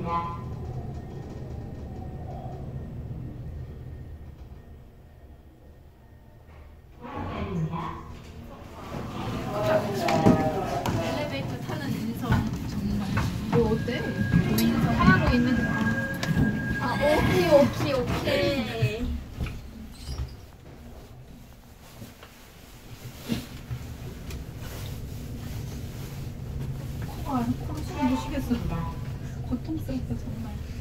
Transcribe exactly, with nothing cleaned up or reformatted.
엘리베이터 타는 인성 정말. 뭐 어때? 인성 하고 있는 거. 아, 오케이, 오케이, 오케이. 코가 코로 숨을 못 쉬겠어. 고통스럽다 정말.